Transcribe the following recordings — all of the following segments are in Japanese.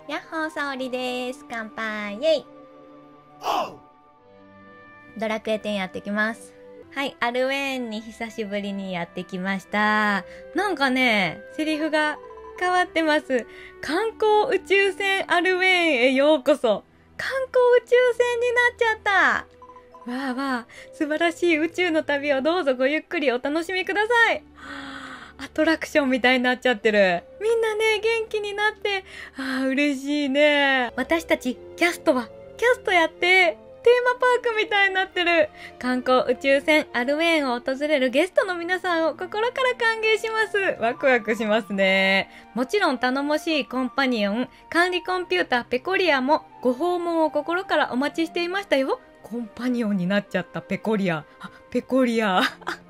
やっほー、さおりです。乾杯イェイ。ドラクエ10やってきます。はい、アルウェーンに久しぶりにやってきました。なんかね、セリフが変わってます。観光宇宙船アルウェーンへようこそ。観光宇宙船になっちゃった。わあわあ、素晴らしい宇宙の旅をどうぞごゆっくりお楽しみください。アトラクションみたいになっちゃってる。みんなね、元気になって、嬉しいね。私たち、キャストやって、テーマパークみたいになってる。観光宇宙船アルウェーンを訪れるゲストの皆さんを心から歓迎します。ワクワクしますね。もちろん頼もしいコンパニオン、管理コンピューターペコリアもご訪問を心からお待ちしていましたよ。コンパニオンになっちゃったペコリア。ペコリア。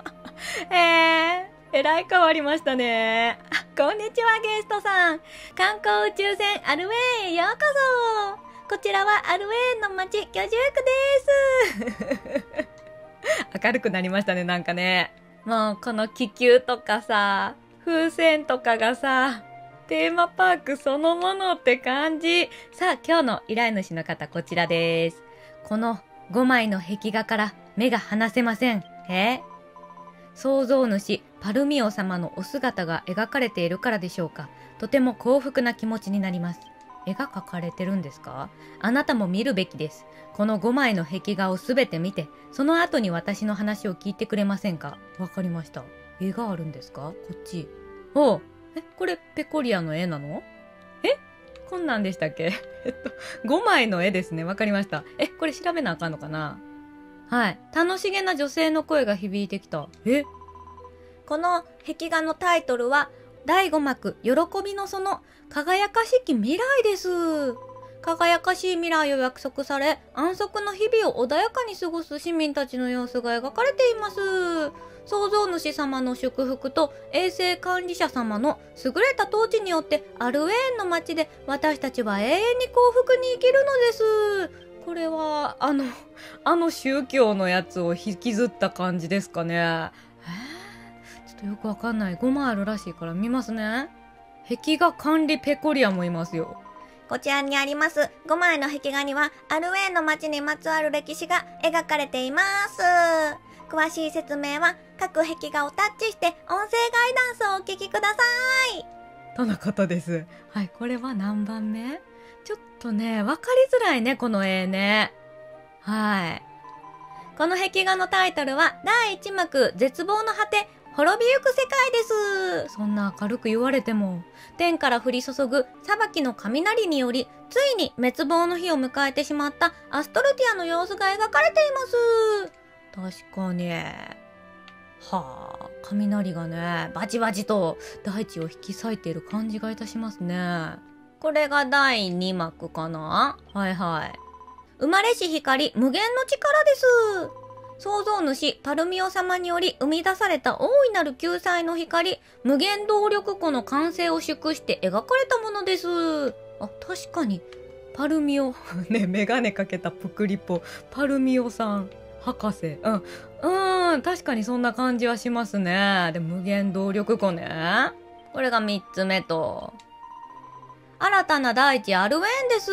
えらい変わりましたね。こんにちは、ゲストさん。観光宇宙船アルウェーンへようこそ。こちらはアルウェーンの街、居住区です。明るくなりましたね、なんかね。もう、この気球とかさ、風船とかがさ、テーマパークそのものって感じ。さあ、今日の依頼主の方、こちらです。この5枚の壁画から目が離せません。創造主パルミオ様のお姿が描かれているからでしょうか。とても幸福な気持ちになります。絵が描かれてるんですか？あなたも見るべきです。この5枚の壁画をすべて見て、その後に私の話を聞いてくれませんか？わかりました。絵があるんですか？こっち。おう。これペコリアの絵なの？こんなんでしたっけ5枚の絵ですね。わかりました。これ調べなあかんのかな？はい。楽しげな女性の声が響いてきた。この壁画のタイトルは、第5幕、喜びの園、輝かしき未来です。輝かしい未来を約束され、安息の日々を穏やかに過ごす市民たちの様子が描かれています。創造主様の祝福と衛生管理者様の優れた統治によって、アルウェーンの街で私たちは永遠に幸福に生きるのです。これは、あの宗教のやつを引きずった感じですかね。ちょっとよくわかんない。5枚あるらしいから見ますね。壁画管理ペコリアもいますよ。こちらにあります5枚の壁画にはアルウェーンの街にまつわる歴史が描かれています。詳しい説明は各壁画をタッチして音声ガイダンスをお聞きください。とのことです。はい、これは何番目？ちょっとね、わかりづらいね、この絵ね。はい。この壁画のタイトルは第1幕絶望の果て滅びゆく世界です。そんな明るく言われても、天から降り注ぐ裁きの雷により、ついに滅亡の日を迎えてしまったアストルティアの様子が描かれています。確かに。雷がね、バチバチと大地を引き裂いている感じがいたしますね。これが第2幕かな？はいはい。生まれし光、無限の力です。創造主パルミオ様により生み出された大いなる救済の光、無限動力湖の完成を祝して描かれたものです。確かにパルミオね、メガネかけたプクリポパルミオさん博士、確かにそんな感じはしますね。で、無限動力湖ね。これが3つ目と、新たな大地アルウェーンです。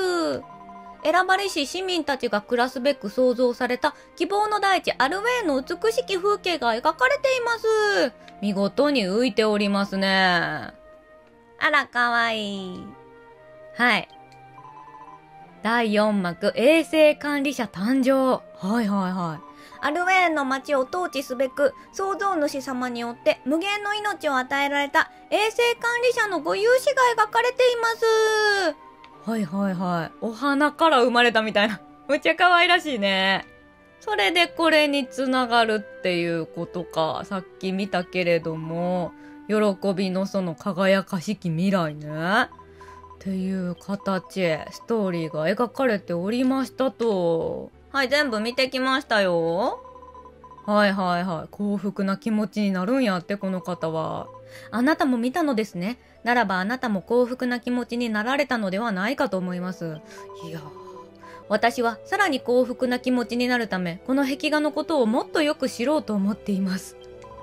選ばれし市民たちが暮らすべく創造された希望の大地アルウェーンの美しき風景が描かれています。見事に浮いておりますね。あら、かわいい。はい。第4幕、衛生管理者誕生。はいはいはい。アルウェーンの街を統治すべく、創造主様によって無限の命を与えられた衛生管理者のご勇姿が描かれています。はいはいはい。お花から生まれたみたいな。むっちゃ可愛らしいね。それでこれにつながるっていうことか。さっき見たけれども、喜びのその輝かしき未来ね。っていう形、ストーリーが描かれておりましたと。はい、全部見てきましたよ。はいはいはい。幸福な気持ちになるんやって、この方は。あなたも見たのですね。ならばあなたも幸福な気持ちになられたのではないかと思います。いや、私はさらに幸福な気持ちになるため、この壁画のことをもっとよく知ろうと思っています。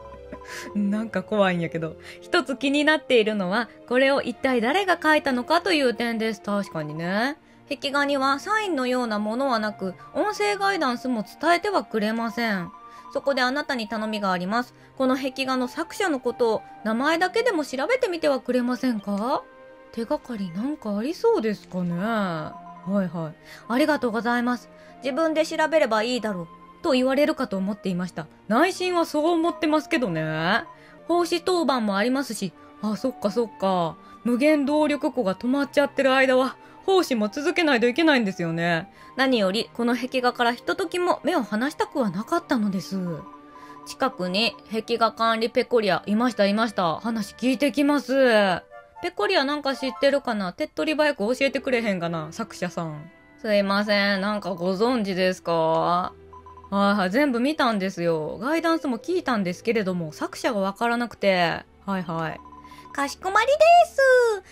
なんか怖いんやけど。一つ気になっているのは、これを一体誰が書いたのかという点です。確かにね。壁画にはサインのようなものはなく、音声ガイダンスも伝えてはくれません。そこであなたに頼みがあります。この壁画の作者のことを名前だけでも調べてみてはくれませんか？手がかりなんかありそうですかね。はいはい。ありがとうございます。自分で調べればいいだろう。と言われるかと思っていました。内心はそう思ってますけどね。奉仕当番もありますし、あ、そっかそっか。無限動力庫が止まっちゃってる間は、奉仕も続けないといけないんですよね。何より、この壁画からひとときも目を離したくはなかったのです。近くに壁画管理ペコリアいましたいました。話聞いてきます。ペコリアなんか知ってるかな？手っ取り早く教えてくれへんかな？作者さん。すいません。なんかご存知ですか？はいはい。全部見たんですよ。ガイダンスも聞いたんですけれども、作者がわからなくて。はいはい。かしこまりです。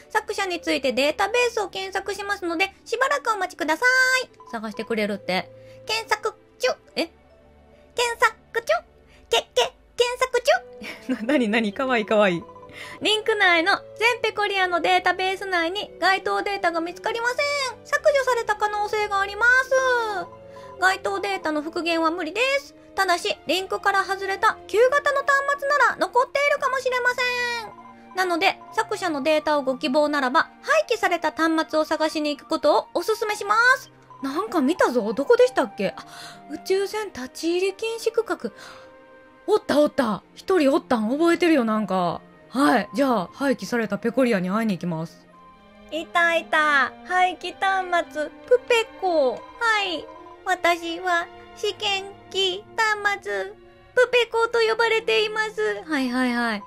作者についてデータベースを検索しますので、しばらくお待ちください。探してくれるって。検索中。検索中。検索中。なにかわいいかわいい。リンク内の全ペコリアのデータベース内に該当データが見つかりません。削除された可能性があります。該当データの復元は無理です。ただし、リンクから外れた旧型の端末なら残っているかもしれません。なので、作者のデータをご希望ならば、廃棄された端末を探しに行くことをお勧めします。なんか見たぞ。どこでしたっけ？宇宙船立ち入り禁止区画。おった。一人おったん覚えてるよ、なんか。はい。じゃあ、廃棄されたペコリアに会いに行きます。いた。廃棄端末、プペコ。はい。私は、試験機端末、プペコと呼ばれています。はい。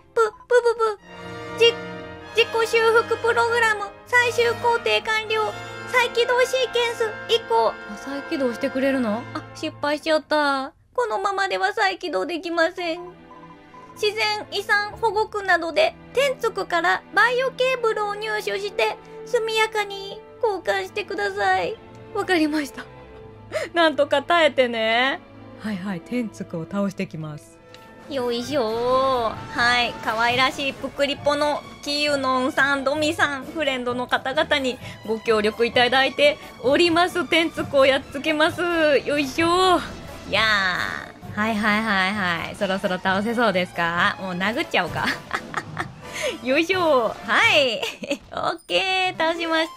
自己修復プログラム、最終工程完了。再起動シーケンス、移行。再起動してくれるの？失敗しちゃった。このままでは再起動できません。自然遺産保護区などで天竺からバイオケーブルを入手して速やかに交換してください。わかりました。なんとか耐えてね。はい、天竺を倒してきます。よいしょ。はい、可愛らしいプクリポのキユノンさん、ドミさん、フレンドの方々にご協力いただいております。天竺をやっつけます。よいしょ。いやー、はい。そろそろ倒せそうですか？もう殴っちゃおうか。よいしょ。はい。オッケー、倒しました。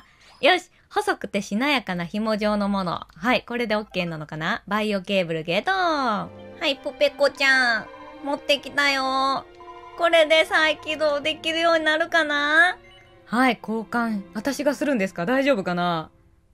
よし。細くてしなやかな紐状のもの。はい。これでオッケーなのかな？バイオケーブルゲット。はい、プペコちゃん。持ってきたよ。これで再起動できるようになるかな？はい、交換。私がするんですか？大丈夫かな？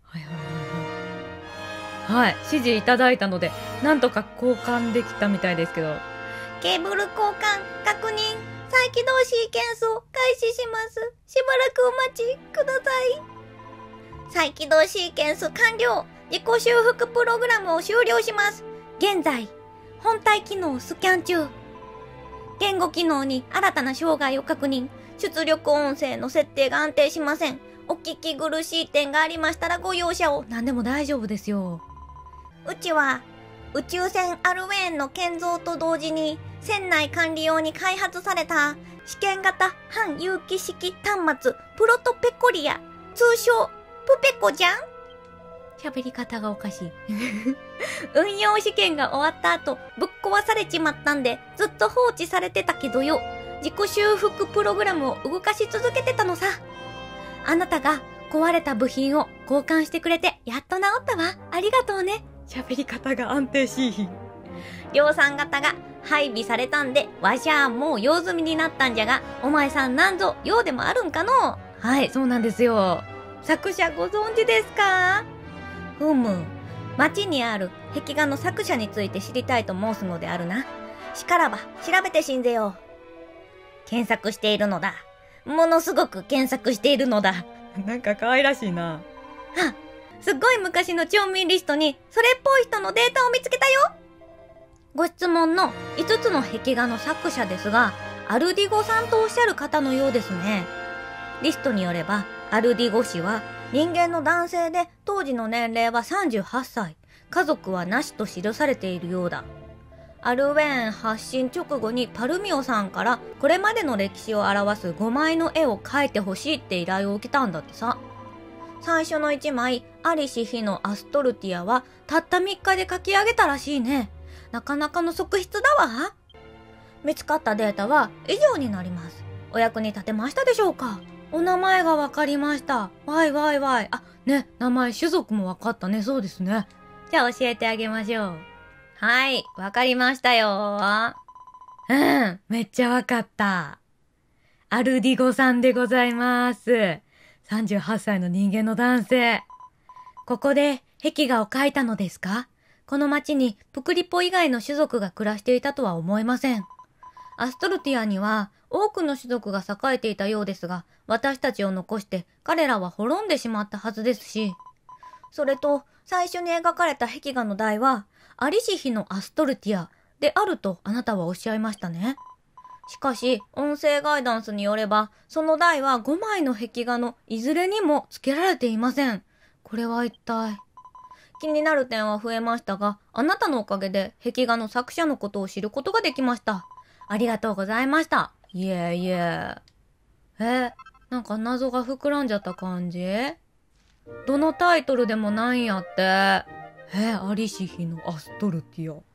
はい、指示いただいたので、なんとか交換できたみたいですけど。ケーブル交換、確認、再起動シーケンスを開始します。しばらくお待ちください。再起動シーケンス完了。自己修復プログラムを終了します。現在、本体機能をスキャン中。言語機能に新たな障害を確認。出力音声の設定が安定しません。お聞き苦しい点がありましたらご容赦を。何でも大丈夫ですよ。うちは宇宙船アルウェーンの建造と同時に船内管理用に開発された試験型半有機式端末プロトペコリア、通称プペコじゃん。喋り方がおかしい。運用試験が終わった後ぶっ壊されちまったんでずっと放置されてたけどよ。自己修復プログラムを動かし続けてたのさ。あなたが壊れた部品を交換してくれてやっと治ったわ。ありがとうね。喋り方が安定しいひん。量産型が配備されたんで、わしゃもう用済みになったんじゃが、お前さんなんぞ用でもあるんかの？はい、そうなんですよ。作者ご存知ですか？町にある壁画の作者について知りたいと申すのであるな。しからば調べてしんぜよ。検索しているのだ。ものすごく検索しているのだ。なんか可愛らしいな。すっごい昔の町民リストにそれっぽい人のデータを見つけたよ。ご質問の5つの壁画の作者ですが、アルディゴさんとおっしゃる方のようですね。リストによれば、アルディゴ氏は人間の男性で当時の年齢は38歳、家族はなしと記されているようだ。 アルウェーン発進直後にパルミオさんからこれまでの歴史を表す5枚の絵を描いてほしいって依頼を受けたんだってさ。最初の1枚、アリシヒのアストルティアはたった3日で描き上げたらしいね。なかなかの速筆だわ。見つかったデータは以上になります。お役に立てましたでしょうか？お名前がわかりました。わいわいわい。あ、ね、名前、種族もわかったね。そうですね。じゃあ教えてあげましょう。はい、わかりましたよ。めっちゃわかった。アルディゴさんでございます。38歳の人間の男性。ここで壁画を描いたのですか？この町にプクリポ以外の種族が暮らしていたとは思えません。アストルティアには多くの種族が栄えていたようですが、私たちを残して彼らは滅んでしまったはずですし、それと最初に描かれた壁画の題はアリシヒのアストルティアであるとあなたはおっしゃいましたね。しかし音声ガイダンスによれば、その題は5枚の壁画のいずれにも付けられていません。これは一体。気になる点は増えましたが、あなたのおかげで壁画の作者のことを知ることができました。ありがとうございました。いえいえ。なんか謎が膨らんじゃった感じ？どのタイトルでもないんやって。アリシヒのアストルティア。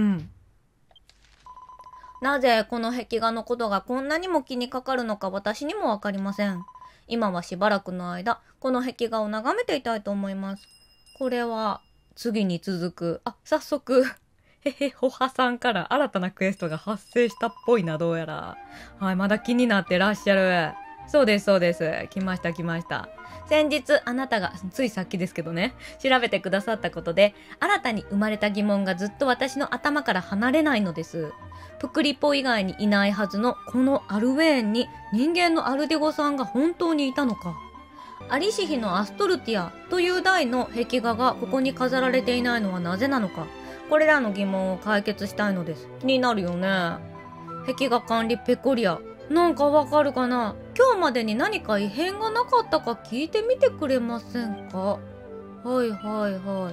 なぜこの壁画のことがこんなにも気にかかるのか私にもわかりません。今はしばらくの間、この壁画を眺めていたいと思います。これは次に続く。早速。ホハさんから新たなクエストが発生したっぽいな、どうやら。はい、まだ気になってらっしゃる。そうです、そうです。来ました、来ました。先日、あなたが、ついさっきですけどね、調べてくださったことで、新たに生まれた疑問がずっと私の頭から離れないのです。プクリポ以外にいないはずのこのアルウェーンに人間のアルデゴさんが本当にいたのか。アリシヒのアストルティアという題の壁画がここに飾られていないのはなぜなのか。これらの疑問を解決したいのです。気になるよね。壁画管理ペコリア。なんかわかるかな？今日までに何か異変がなかったか聞いてみてくれませんか？はいはいはい。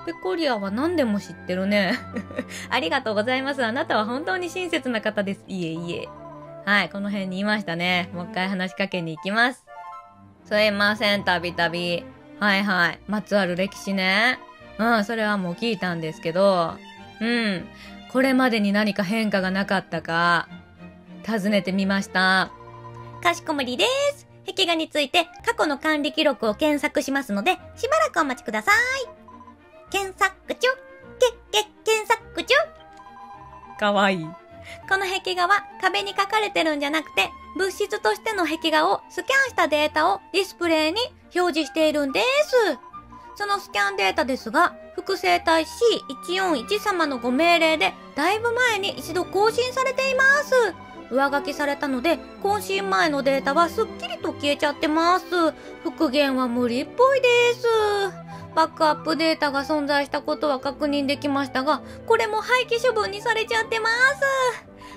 ペコリアは何でも知ってるね。ありがとうございます。あなたは本当に親切な方です。いえいえ。はい、この辺にいましたね。もう一回話しかけに行きます。すいません、たびたび。はいはい。まつわる歴史ね。それはもう聞いたんですけど、これまでに何か変化がなかったか、尋ねてみました。かしこまりです。壁画について過去の管理記録を検索しますので、しばらくお待ちください。検索中、検索中。かわいい。この壁画は壁に描かれてるんじゃなくて、物質としての壁画をスキャンしたデータをディスプレイに表示しているんです。そのスキャンデータですが、複製体 C141 様のご命令でだいぶ前に一度更新されています。上書きされたので、更新前のデータはすっきりと消えちゃってます。復元は無理っぽいです。バックアップデータが存在したことは確認できましたが、これも廃棄処分にされちゃってます。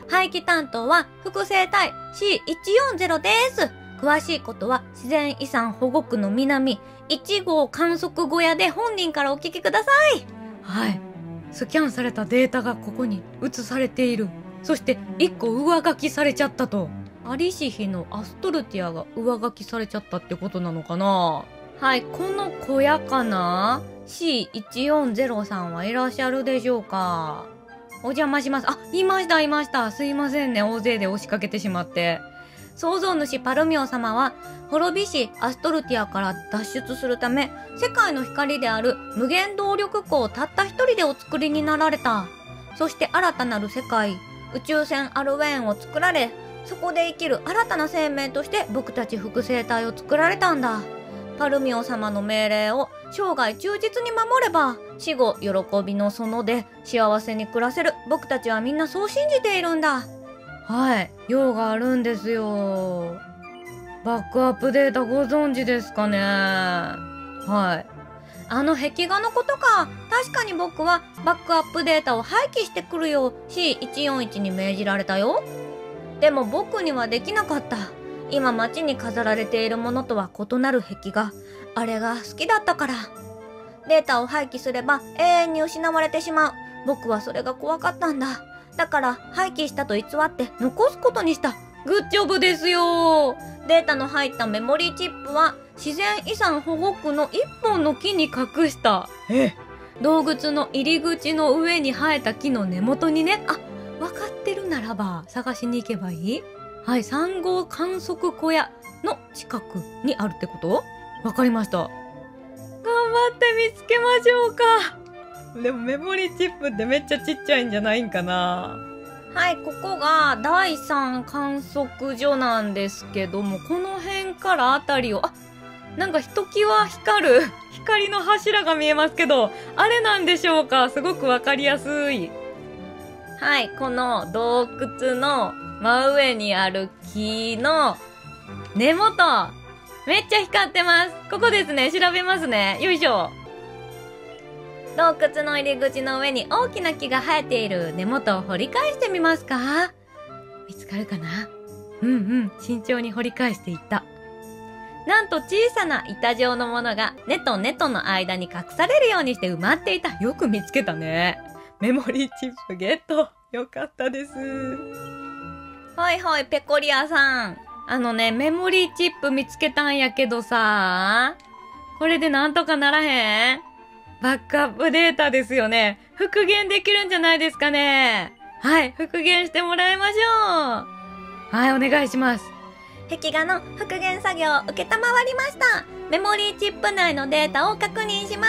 廃棄担当は複製体 C140 です。詳しいことは自然遺産保護区の南1号観測小屋で本人からお聞きください。はい。スキャンされたデータがここに映されている。そして1個上書きされちゃったと。アリシヒのアストルティアが上書きされちゃったってことなのかな。はい、この小屋かな？ C140 さんはいらっしゃるでしょうか？お邪魔します。いましたいました。すいませんね。大勢で押しかけてしまって。創造主パルミオ様は滅びしアストルティアから脱出するため、世界の光である無限動力湖をたった一人でお作りになられた。そして新たなる世界、宇宙船アルウェーンを作られ、そこで生きる新たな生命として僕たち複製体を作られたんだ。パルミオ様の命令を生涯忠実に守れば、死後喜びの園で幸せに暮らせる。僕たちはみんなそう信じているんだ。はい、用があるんですよ。バックアップデータご存知ですかね？はい。あの壁画のことか。確かに僕はバックアップデータを廃棄してくるよう C141 に命じられたよ。でも僕にはできなかった。今街に飾られているものとは異なる壁画。あれが好きだったから。データを廃棄すれば永遠に失われてしまう。 僕はそれが怖かったんだ。だから廃棄したと偽って残すことにした。グッジョブですよ。データの入ったメモリーチップは自然遺産保護区の一本の木に隠した。洞窟の入り口の上に生えた木の根元にね。あ、わかってるならば探しに行けばいい？はい、3号観測小屋の近くにあるってこと？わかりました。頑張って見つけましょうか。でもメモリーチップってめっちゃちっちゃいんじゃないんかな。はい、ここが第3観測所なんですけども、この辺からあたりを、なんかひときわ光る光の柱が見えますけど、あれなんでしょうか？すごくわかりやすい。はい、この洞窟の真上にある木の根元、めっちゃ光ってます。ここですね。調べますね。よいしょ。洞窟の入り口の上に大きな木が生えている根元を掘り返してみますか？見つかるかな？慎重に掘り返していった。なんと小さな板状のものが根と根との間に隠されるようにして埋まっていた。よく見つけたね。メモリーチップゲット。よかったです。はいはい、ペコリアさん。メモリーチップ見つけたんやけどさ、これでなんとかならへん？バックアップデータですよね。復元できるんじゃないですかね。はい、復元してもらいましょう。はい、お願いします。壁画の復元作業を受けたまわりました。メモリーチップ内のデータを確認します。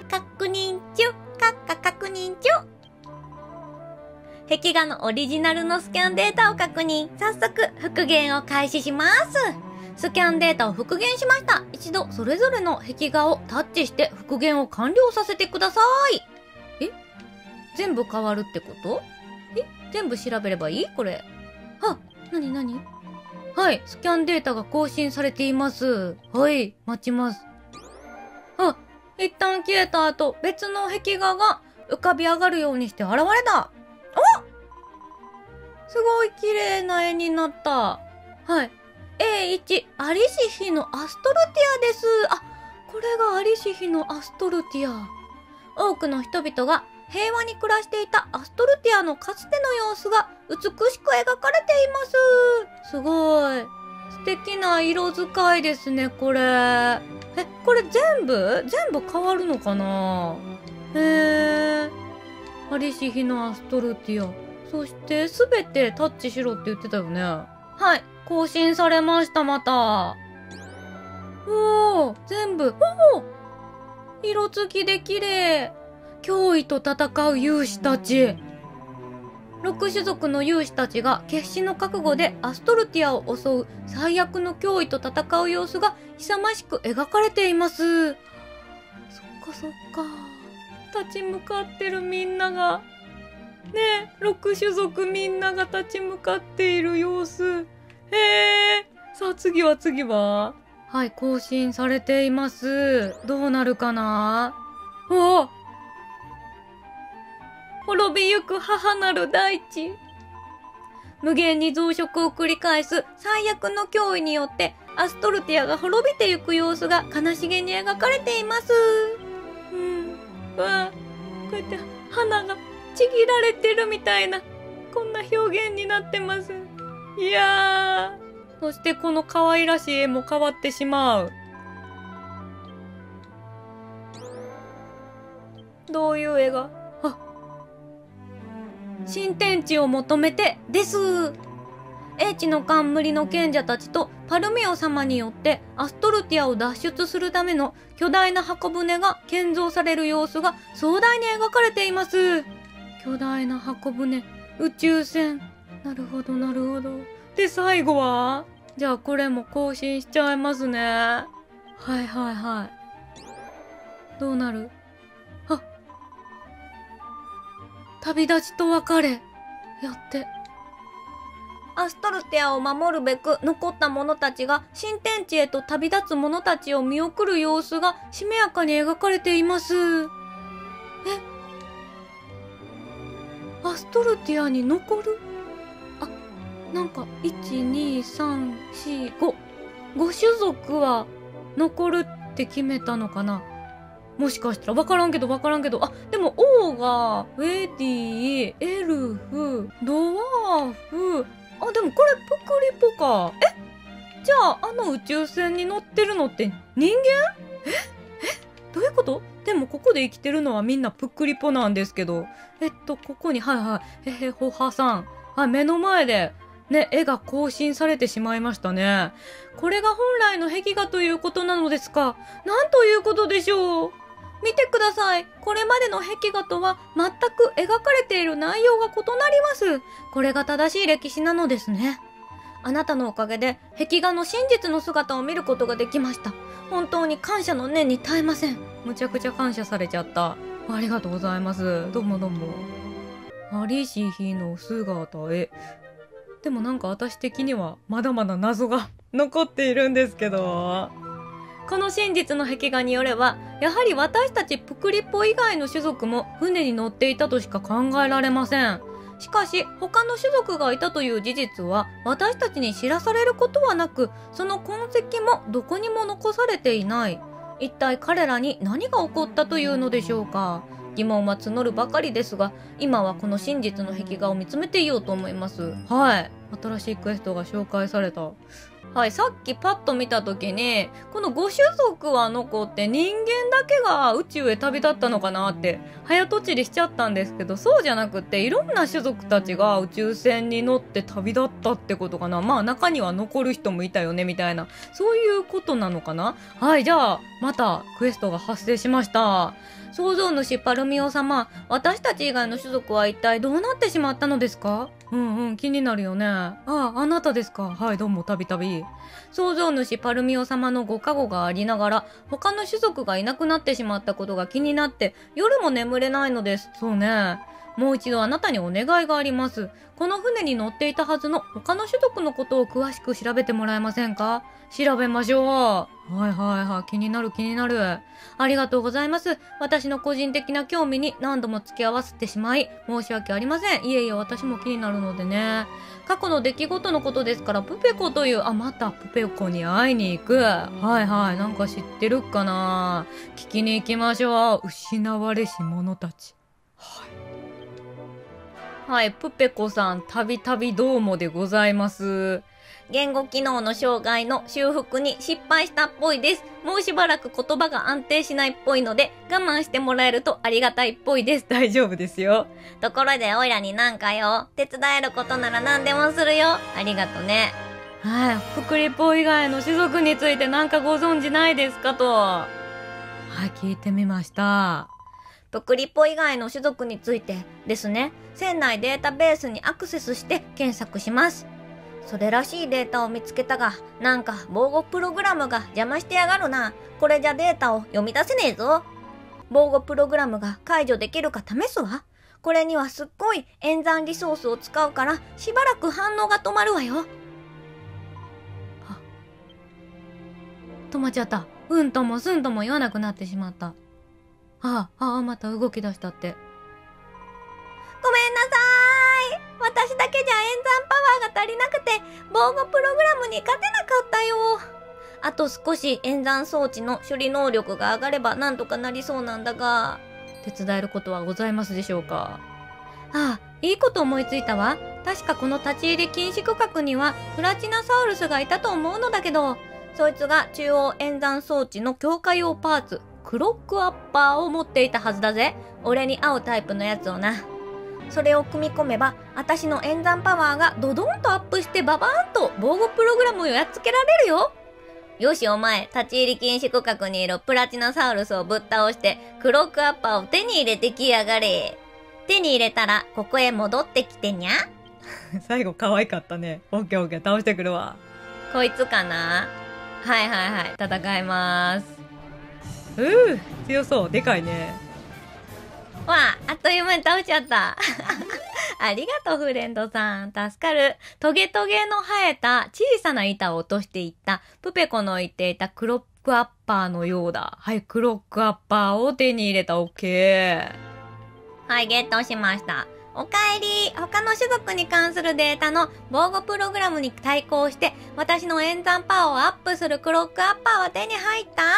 確認中、確認中。壁画のオリジナルのスキャンデータを確認。早速、復元を開始します。スキャンデータを復元しました。一度それぞれの壁画をタッチして復元を完了させてください。全部変わるってこと？全部調べればいい？これ。なに？はい、スキャンデータが更新されています。はい、待ちます。一旦消えた後、別の壁画が浮かび上がるようにして現れた。すごい綺麗な絵になった。はい。A1、アリシヒのアストルティアです。これがアリシヒのアストルティア。多くの人々が平和に暮らしていたアストルティアのかつての様子が美しく描かれています。すごい。素敵な色使いですね、これ。これ全部変わるのかな？アリシヒのアストルティア。そしてすべてタッチしろって言ってたよね。はい。更新されました、また。全部。色付きで綺麗。脅威と戦う勇士たち。6種族の勇士たちが決死の覚悟でアストルティアを襲う最悪の脅威と戦う様子が勇ましく描かれています。そっか。立ち向かってるみんなが。6種族みんなが立ち向かっている様子。さあ次ははい、更新されています。どうなるかな？滅びゆく母なる大地。無限に増殖を繰り返す最悪の脅威によってアストルティアが滅びてゆく様子が悲しげに描かれています。こうやって花がちぎられてるみたいな、こんな表現になってます。いやー。そしてこの可愛らしい絵も変わってしまう。どういう絵が？新天地を求めてです。英知の冠の賢者たちとパルミオ様によってアストルティアを脱出するための巨大な箱舟が建造される様子が壮大に描かれています。巨大な箱舟、宇宙船。なるほど。で、最後は？じゃあこれも更新しちゃいますね。はい。どうなる？旅立ちと別れ。やって。アストルティアを守るべく残った者たちが新天地へと旅立つ者たちを見送る様子がしめやかに描かれています。アストルティアに残る？なんか、1、2、3、4、5。5種族は残るって決めたのかな？ もしかしたらわからんけど。あ、でも O が、ウェディ、エルフ、ドワーフ。あ、でもこれプクリポか。じゃあ、あの宇宙船に乗ってるのって人間？どういうこと？でもここで生きてるのはみんなプクリポなんですけど。ここに、ほはさん。目の前で、ね、絵が更新されてしまいましたね。これが本来の壁画ということなのですか？なんということでしょう。見てください。これまでの壁画とは全く描かれている内容が異なります。これが正しい歴史なのですね。あなたのおかげで壁画の真実の姿を見ることができました。本当に感謝の念に耐えません。むちゃくちゃ感謝されちゃった。ありがとうございます。どうも。ありし日の姿へ。でもなんか私的にはまだまだ謎が残っているんですけど。この真実の壁画によれば、やはり私たちプクリポ以外の種族も船に乗っていたとしか考えられません。しかし他の種族がいたという事実は私たちに知らされることはなく、その痕跡もどこにも残されていない。一体彼らに何が起こったというのでしょうか。疑問は募るばかりですが、今はこの真実の壁画を見つめていようと思います。はい。新しいクエストが紹介された。はい、さっきパッと見た時に、この5種族は残って人間だけが宇宙へ旅立ったのかなって早とちりしちゃったんですけど、そうじゃなくていろんな種族たちが宇宙船に乗って旅立ったってことかな。まあ中には残る人もいたよねみたいな、そういうことなのかな。はい、じゃあまたクエストが発生しました。創造主パルミオ様、私たち以外の種族は一体どうなってしまったのですか？気になるよね。あなたですか。はい、どうもたびたび。創造主パルミオ様のご加護がありながら、他の種族がいなくなってしまったことが気になって、夜も眠れないのです。そうね。もう一度あなたにお願いがあります。この船に乗っていたはずの他の種族のことを詳しく調べてもらえませんか？調べましょう。はい。気になる。ありがとうございます。私の個人的な興味に何度も付き合わせてしまい、申し訳ありません。いえ、私も気になるのでね。過去の出来事のことですから、プペコという、またプペコに会いに行く。はい。なんか知ってるかな？聞きに行きましょう。失われし者たち。はい、プペコさん、たびたびどうもでございます。言語機能の障害の修復に失敗したっぽいです。もうしばらく言葉が安定しないっぽいので、我慢してもらえるとありがたいっぽいです。大丈夫ですよ。ところで、おいらになんかよ、手伝えることなら何でもするよ。ありがとね。はい、プクリポ以外の種族についてなんかご存知ないですかと。はい、聞いてみました。プクリポ以外の種族についてですね、船内データベースにアクセスして検索します。それらしいデータを見つけたが、なんか防護プログラムが邪魔してやがるな。これじゃデータを読み出せねえぞ。防護プログラムが解除できるか試すわ。これにはすっごい演算リソースを使うから、しばらく反応が止まるわよ。止まっちゃった。うんともすんとも言わなくなってしまった。また動き出したって。ごめんなさーい。私だけじゃ演算パワーが足りなくて、防護プログラムに勝てなかったよ。あと少し演算装置の処理能力が上がればなんとかなりそうなんだが、手伝えることはございますでしょうか？いいこと思いついたわ。確かこの立ち入り禁止区画にはプラチナサウルスがいたと思うのだけど、そいつが中央演算装置の強化用パーツ、クロックアッパーを持っていたはずだぜ。俺に合うタイプのやつをな。それを組み込めば、私の演算パワーがドドンとアップしてババーンと防護プログラムをやっつけられるよ。よしお前、立ち入り禁止区画にいるプラチナサウルスをぶっ倒して、クロックアッパーを手に入れてきやがれ。手に入れたら、ここへ戻ってきてにゃ。最後可愛かったね。オッケー、倒してくるわ。こいつかな？はい、戦います。強そう。でかいね。あっという間に倒しちゃった。ありがとう、フレンドさん。助かる。トゲトゲの生えた小さな板を落としていったプペコの言っていたクロックアッパーのようだ。はい、クロックアッパーを手に入れた。オッケー。はい、ゲットしました。おかえり。他の種族に関するデータの防護プログラムに対抗して、私の演算パワーをアップするクロックアッパーは手に入った？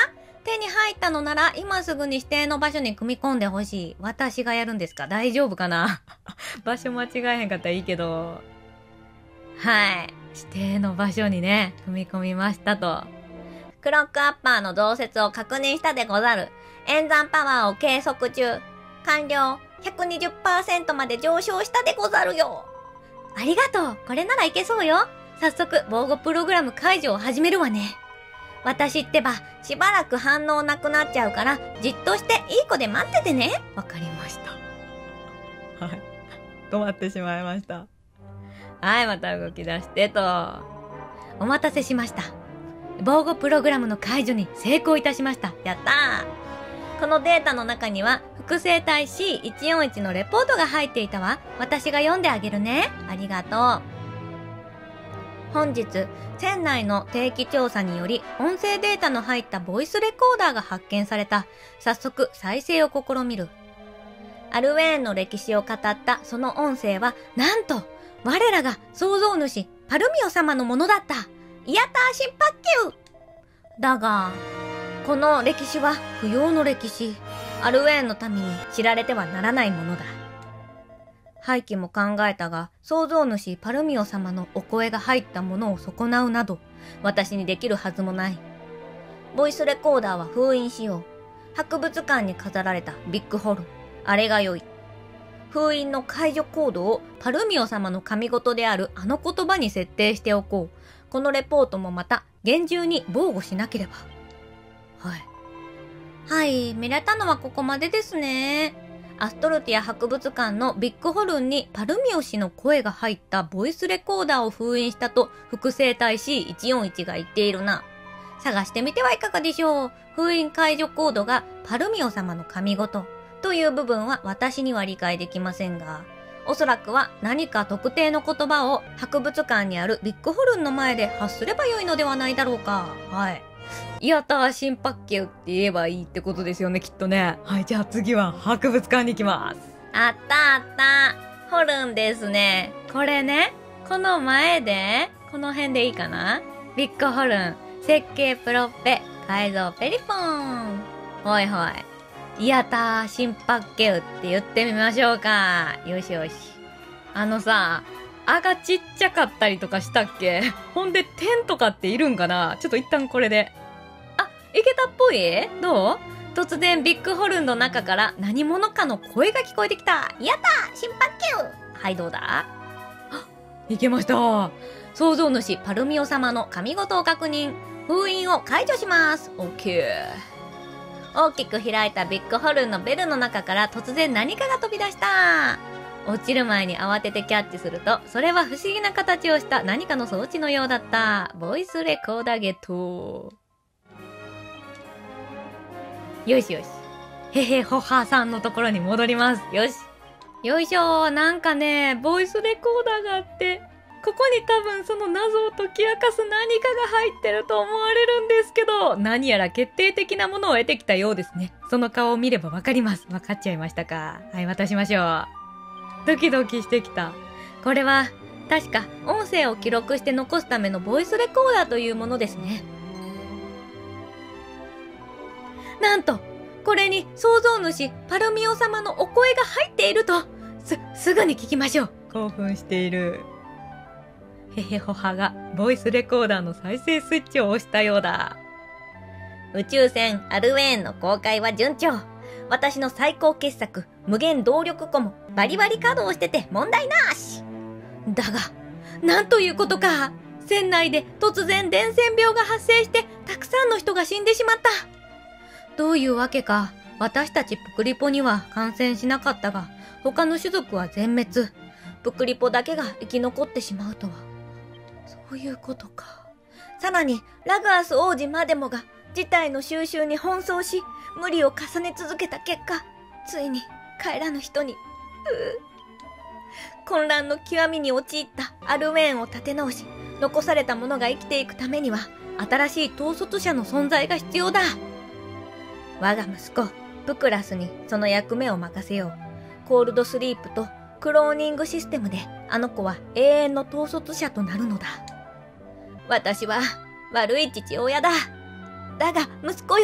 手に入ったのなら今すぐに指定の場所に組み込んでほしい。私がやるんですか？大丈夫かな場所間違えへんかったらいいけど。はい。指定の場所にね、組み込みましたと。クロックアッパーの増設を確認したでござる。演算パワーを計測中。完了。120% まで上昇したでござるよ。ありがとう。これならいけそうよ。早速、防護プログラム解除を始めるわね。私ってば、しばらく反応なくなっちゃうから、じっとしていい子で待っててね。わかりました。はい。止まってしまいました。はい、また動き出してと。お待たせしました。防護プログラムの解除に成功いたしました。やったー。このデータの中には、複製体 C141 のレポートが入っていたわ。私が読んであげるね。ありがとう。本日、船内の定期調査により、音声データの入ったボイスレコーダーが発見された。早速、再生を試みる。アルウェーンの歴史を語ったその音声は、なんと、我らが創造主、パルミオ様のものだった。イヤターシンパッキュー。だが、この歴史は不要の歴史。アルウェーンの民に知られてはならないものだ。廃棄も考えたが、創造主パルミオ様のお声が入ったものを損なうなど、私にできるはずもない。ボイスレコーダーは封印しよう。博物館に飾られたビッグホルン。あれが良い。封印の解除コードをパルミオ様の神事であるあの言葉に設定しておこう。このレポートもまた厳重に防護しなければ。はい。はい、見れたのはここまでですね。アストルティア博物館のビッグホルンにパルミオ氏の声が入ったボイスレコーダーを封印したと複製体 C141 が言っているな。探してみてはいかがでしょう。封印解除コードがパルミオ様の神事という部分は私には理解できませんが、おそらくは何か特定の言葉を博物館にあるビッグホルンの前で発すればよいのではないだろうか。はい。イヤターシンパッキュって言えばいいってことですよね、きっとね。はい、じゃあ次は博物館に行きます。あったあった。ホルンですね。これね、この前で、この辺でいいかな？ビッグホルン、設計プロッペ、改造ペリポーン。ほいほい。イヤターシンパッキュって言ってみましょうか。よしよし。さ、あがちっちゃかったりとかしたっけ？ほんで点とかっているんかな？ちょっと一旦これで。あ、いけたっぽい？どう？突然ビッグホルンの中から何者かの声が聞こえてきた。やった！シンパッキュー！はい、どうだ？いけました。創造主パルミオ様の神事を確認。封印を解除します。オッケー。大きく開いたビッグホルンのベルの中から突然何かが飛び出した。落ちる前に慌ててキャッチすると、それは不思議な形をした何かの装置のようだった。ボイスレコーダーゲット。よしよし。へへほはさんのところに戻ります。よし。よいしょ。なんかね、ボイスレコーダーがあって、ここに多分その謎を解き明かす何かが入ってると思われるんですけど、何やら決定的なものを得てきたようですね。その顔を見ればわかります。わかっちゃいましたか。はい、渡しましょう。ドキドキしてきた。これは、確か音声を記録して残すためのボイスレコーダーというものですね。なんと、これに創造主パルミオ様のお声が入っていると、すぐに聞きましょう。興奮している。へへほはがボイスレコーダーの再生スイッチを押したようだ。宇宙船アルウェーンの公開は順調。私の最高傑作、無限動力庫もバリバリ稼働してて問題なし。だが、なんということか。船内で突然伝染病が発生してたくさんの人が死んでしまった。どういうわけか、私たちプクリポには感染しなかったが、他の種族は全滅。プクリポだけが生き残ってしまうとは。そういうことか。さらに、ラグアス王子までもが事態の収拾に奔走し、無理を重ね続けた結果、ついに帰らぬ人に、混乱の極みに陥ったアルウェーンを立て直し、残された者が生きていくためには、新しい統率者の存在が必要だ。我が息子、プクラスにその役目を任せよう。コールドスリープとクローニングシステムであの子は永遠の統率者となるのだ。私は悪い父親だ。だが息子よ、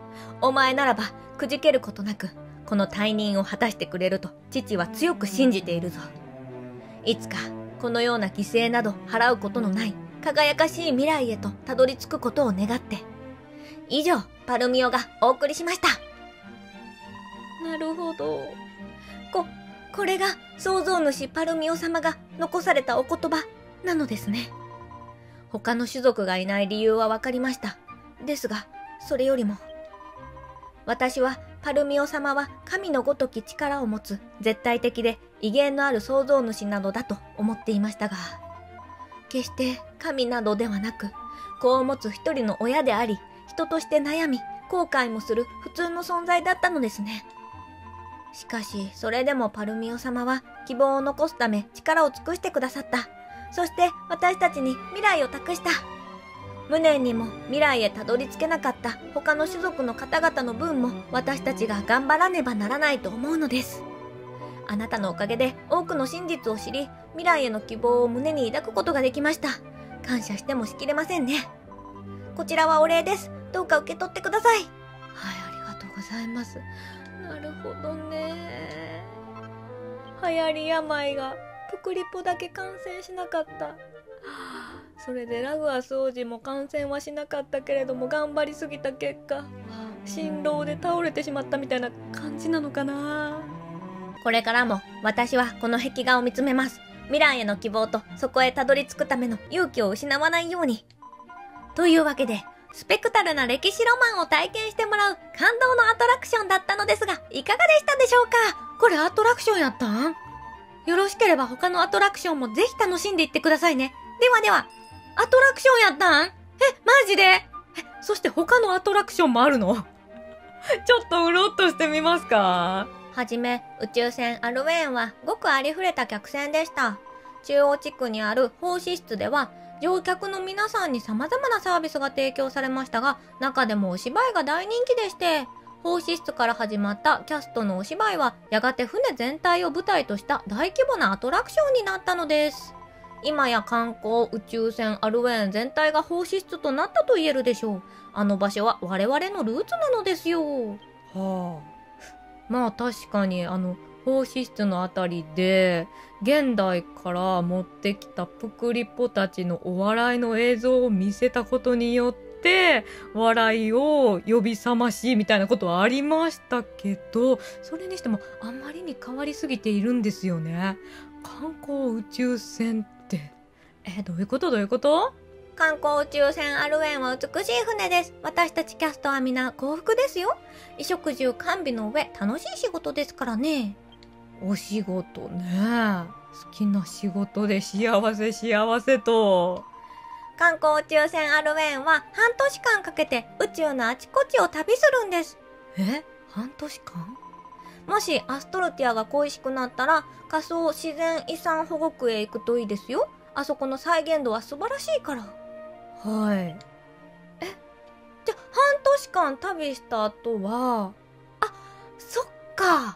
お前ならばくじけることなくこの大任を果たしてくれると父は強く信じているぞ。いつかこのような犠牲など払うことのない輝かしい未来へとたどり着くことを願って。以上、パルミオがお送りしました。なるほど。これが創造主パルミオ様が残されたお言葉なのですね。他の種族がいない理由はわかりました。ですが、それよりも、私はパルミオ様は神のごとき力を持つ絶対的で威厳のある創造主などだと思っていましたが、決して神などではなく、子を持つ一人の親であり、人として悩み、後悔もする普通の存在だったのですね。しかし、それでもパルミオ様は希望を残すため力を尽くしてくださった。そして私たちに未来を託した。無念にも未来へたどり着けなかった他の種族の方々の分も私たちが頑張らねばならないと思うのです。あなたのおかげで多くの真実を知り、未来への希望を胸に抱くことができました。感謝してもしきれませんね。こちらはお礼です。どうか受け取ってください。はい、ありがとうございます。なるほどね。流行り病がプクリポだけ感染しなかった。それでラグアス王子も感染はしなかったけれども頑張りすぎた結果、心労で倒れてしまったみたいな感じなのかな。これからも私はこの壁画を見つめます。未来への希望とそこへたどり着くための勇気を失わないように。というわけで、スペクタルな歴史ロマンを体験してもらう感動のアトラクションだったのですが、いかがでしたでしょうか？これアトラクションやったん？よろしければ他のアトラクションもぜひ楽しんでいってくださいね。ではでは、アトラクションやったん？マジで？そして他のアトラクションもあるの？ちょっとうろっとしてみますか？はじめ、宇宙船アルウェーンはごくありふれた客船でした。中央地区にある奉仕室では、乗客の皆さんに様々なサービスが提供されましたが、中でもお芝居が大人気でして、奉仕室から始まったキャストのお芝居は、やがて船全体を舞台とした大規模なアトラクションになったのです。今や観光宇宙船アルウェーン全体が奉仕室となったと言えるでしょう。あの場所は我々のルーツなのですよ。はあ。まあ確かに奉仕室のあたりで現代から持ってきたプクリポたちのお笑いの映像を見せたことによって笑いを呼び覚ましみたいなことはありましたけど、それにしてもあんまりに変わりすぎているんですよね。観光宇宙船ってどういうこと観光宇宙船アルウェーンは美しい船です。私たちキャストは皆幸福ですよ。衣食住完備の上、楽しい仕事ですからね。お仕事ね。好きな仕事で幸せと。観光宇宙船アルウェーンは半年間かけて宇宙のあちこちを旅するんです。半年間？もしアストルティアが恋しくなったら仮想自然遺産保護区へ行くといいですよ。あそこの再現度は素晴らしいから。はい。じゃ、半年間旅した後は、そっか。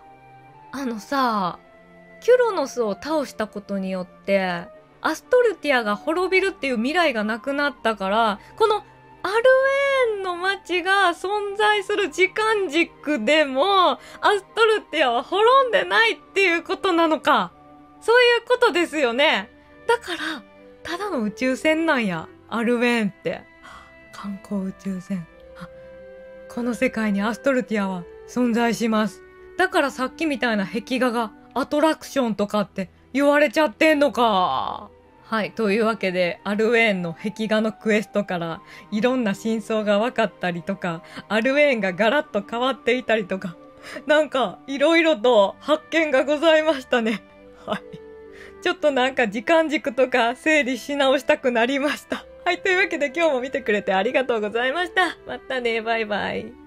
キュロノスを倒したことによって、アストルティアが滅びるっていう未来がなくなったから、このアルウェーンの街が存在する時間軸でも、アストルティアは滅んでないっていうことなのか。そういうことですよね。だから、ただの宇宙船なんや。アルウェーンって。観光宇宙船。この世界にアストルティアは存在します。だからさっきみたいな壁画がアトラクションとかって言われちゃってんのか。はい。というわけで、アルウェーンの壁画のクエストからいろんな真相が分かったりとか、アルウェーンがガラッと変わっていたりとか、なんかいろいろと発見がございましたね。はい。ちょっとなんか時間軸とか整理し直したくなりました。はい。というわけで今日も見てくれてありがとうございました。またね。バイバイ。